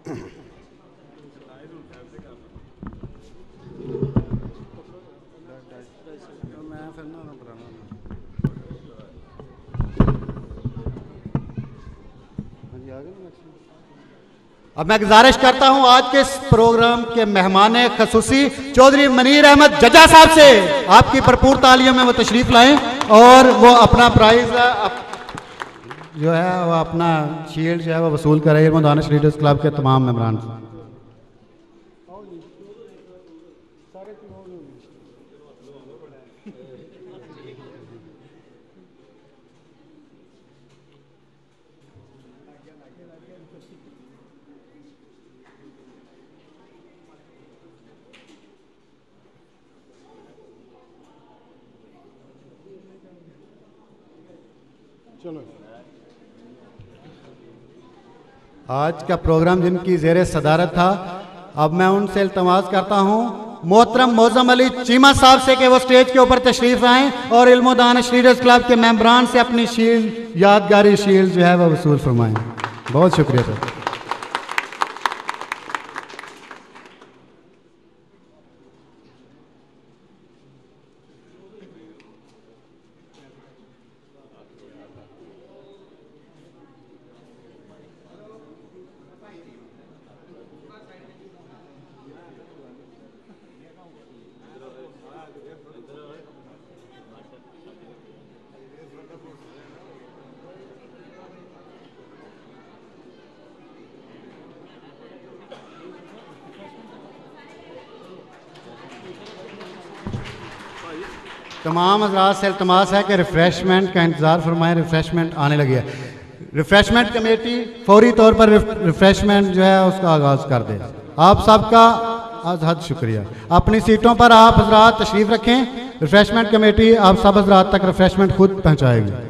अब मैं गुजारिश करता हूं आज के इस प्रोग्राम के मेहमान खसूसी चौधरी मनीर अहमद जजा साहब से आपकी भरपूर तालियों में वो तशरीफ लाएं और वो अपना प्राइज जो है वो अपना शील्ड जो है वो वसूल करें दानिश लीडर्स क्लब के तमाम मेंबरान से। आज का प्रोग्राम जिनकी ज़ेरे सदारत था, अब मैं उनसे इल्तमास करता हूँ मोहतरम मौजम अली चीमा साहब से कि वो स्टेज के ऊपर तशरीफ आएँ और इल्म दानिश लीडर्स क्लब के मेंबरान से अपनी शील्ड यादगारी शील्ड जो है वो वसूल फरमाएँ। बहुत शुक्रिया सर। तमाम हज़रात से इल्तमास है कि रिफ़्रेशमेंट का इंतज़ार फरमाएं, रिफ़्रेशमेंट आने लगी है। रिफ़्रेशमेंट कमेटी फौरी तौर पर रिफ़्रेशमेंट जो है उसका आगाज़ कर दे। आप सबका हद शुक्रिया। अपनी सीटों पर आप हज़रात तशरीफ़ रखें। रिफ़्रेशमेंट कमेटी आप सब हज़रात तक रिफ़्रेशमेंट खुद पहुँचाएगी।